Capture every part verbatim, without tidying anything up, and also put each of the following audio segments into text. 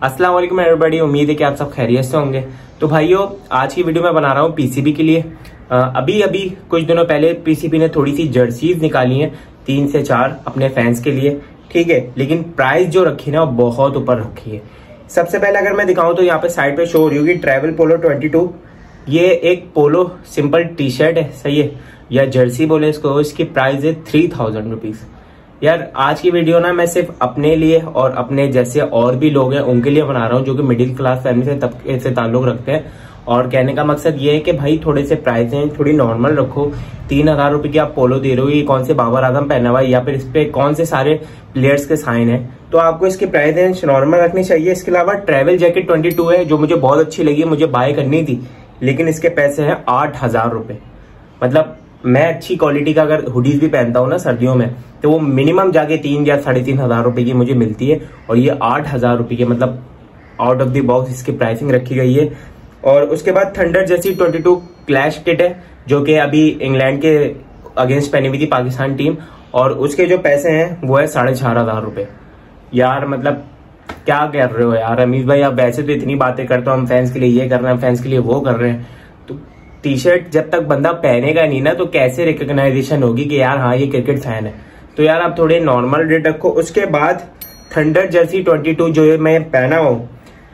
अस्सलाम वालेकुम एवरीबॉडी, उम्मीद है कि आप सब खैरियत से होंगे। तो भाइयों, आज की वीडियो मैं बना रहा हूँ पीसीबी के लिए। आ, अभी अभी कुछ दिनों पहले पीसीबी ने थोड़ी सी जर्सीज निकाली हैं, तीन से चार अपने फैंस के लिए, ठीक है। लेकिन प्राइस जो रखी ना वो बहुत ऊपर रखी है। सबसे पहले अगर मैं दिखाऊं तो यहाँ पे साइड पे शो हो रही होगी ट्रैवल पोलो ट्वेंटी टू। ये एक पोलो सिंपल टी शर्ट है, सही है, या जर्सी बोले इसको। इसकी प्राइस है थ्री थाउजेंड रुपीज। यार आज की वीडियो ना मैं सिर्फ अपने लिए और अपने जैसे और भी लोग हैं उनके लिए बना रहा हूँ जो कि मिडिल क्लास फैमिली से तबके से ताल्लुक रखते हैं। और कहने का मकसद ये है कि भाई थोड़े से प्राइसें थोड़ी नॉर्मल रखो। तीन हजार रुपए की आप पोलो दे रहे हो, ये कौन से बाबर आजम पहना हुआ है या फिर इस पे कौन से सारे प्लेयर्स के साइन है, तो आपको इसकी प्राइस नॉर्मल रखनी चाहिए। इसके अलावा ट्रैवल जैकेट ट्वेंटी टू है जो मुझे बहुत अच्छी लगी, मुझे बाय करनी थी, लेकिन इसके पैसे हैं आठ हजार रुपए। मतलब मैं अच्छी क्वालिटी का अगर हुडीज भी पहनता हूँ ना सर्दियों में, तो वो मिनिमम जाके तीन या साढ़े तीन हजार रुपए की मुझे मिलती है, और ये आठ हजार रुपए की, मतलब आउट ऑफ द बॉक्स इसकी प्राइसिंग रखी गई है। और उसके बाद थंडर जैसी ट्वेंटी टू क्लैश किट है जो कि अभी इंग्लैंड के अगेंस्ट पहनी हुई थी पाकिस्तान टीम, और उसके जो पैसे हैं वो है साढ़े चार हजार रुपए। यार मतलब क्या कर रहे हो यार अमीर भाई, आप वैसे तो इतनी बातें करते हो, हम फैंस के लिए ये कर रहे हैं, फैंस के लिए वो कर रहे हैं, तो टी शर्ट जब तक बंदा पहनेगा नहीं ना तो कैसे रिकॉग्नाइजेशन होगी कि यार हाँ ये क्रिकेट फैन है। तो यार आप थोड़े नॉर्मल रेट रखो। उसके बाद थंडर जर्सी ट्वेंटी टू जो मैं पहना हूँ,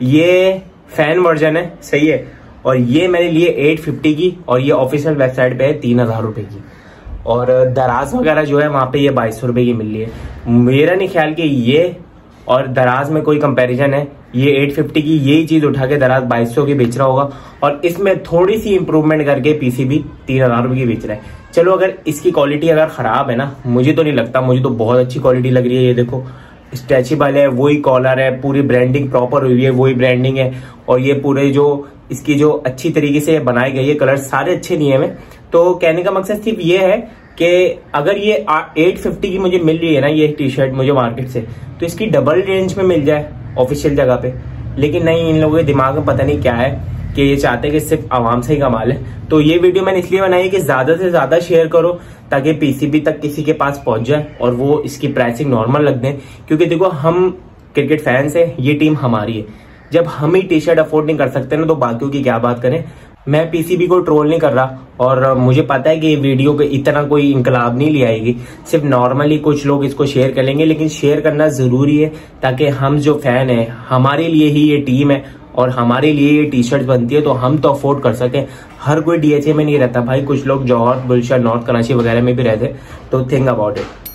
ये फैन वर्जन है, सही है, और ये मैंने लिए एट फिफ्टी की, और ये ऑफिशियल वेबसाइट पे है तीन हजार रुपए की। और दराज वगैरह जो है वहां पे ये बाईस सौ रुपए की मिल रही है। मेरा नहीं ख्याल कि ये और दराज में कोई कंपैरिजन है। ये एट फिफ्टी की यही चीज उठा के दराज बाईस सौ की बेच रहा होगा, और इसमें थोड़ी सी इंप्रूवमेंट करके पीसीबी तीन हजार रुपए की बेच रहा है। चलो अगर इसकी क्वालिटी अगर खराब है ना, मुझे तो नहीं लगता, मुझे तो बहुत अच्छी क्वालिटी लग रही है। ये देखो स्ट्रेचेबल है, वही कॉलर है, पूरी ब्रांडिंग प्रॉपर हुई है, वही ब्रांडिंग है, और ये पूरे जो इसकी जो अच्छी तरीके से बनाई गई है, कलर सारे अच्छे नहीं है। तो कहने का मकसद सिर्फ ये है कि अगर ये एट फिफ्टी की मुझे मिल रही है ना ये टी शर्ट मुझे मार्केट से, तो इसकी डबल रेंज में मिल जाए ऑफिशियल जगह पे। लेकिन नहीं, इन लोगों के दिमाग में पता नहीं क्या है कि ये चाहते हैं कि सिर्फ आवाम से ही कमाल है। तो ये वीडियो मैंने इसलिए बनाई है कि ज्यादा से ज्यादा शेयर करो ताकि पीसीबी तक किसी के पास पहुंच जाए और वो इसकी प्राइसिंग नॉर्मल रख दें। क्योंकि देखो हम क्रिकेट फैंस हैं, ये टीम हमारी है। जब हम ही टी शर्ट अफोर्ड नहीं कर सकते ना तो बाकियों की क्या बात करें। मैं पीसीबी को ट्रोल नहीं कर रहा, और मुझे पता है कि ये वीडियो पे इतना कोई इंकलाब नहीं ले आएगी, सिर्फ नॉर्मली कुछ लोग इसको शेयर कर लेंगे, लेकिन शेयर करना जरूरी है ताकि हम जो फैन है, हमारे लिए ही ये टीम है और हमारे लिए ये टी शर्ट बनती है, तो हम तो अफोर्ड कर सकें। हर कोई डीएचए में नहीं रहता भाई, कुछ लोग जौहर, गुलशन, नॉर्थ कराची वगैरह में भी रहते, तो थिंक अबाउट इट।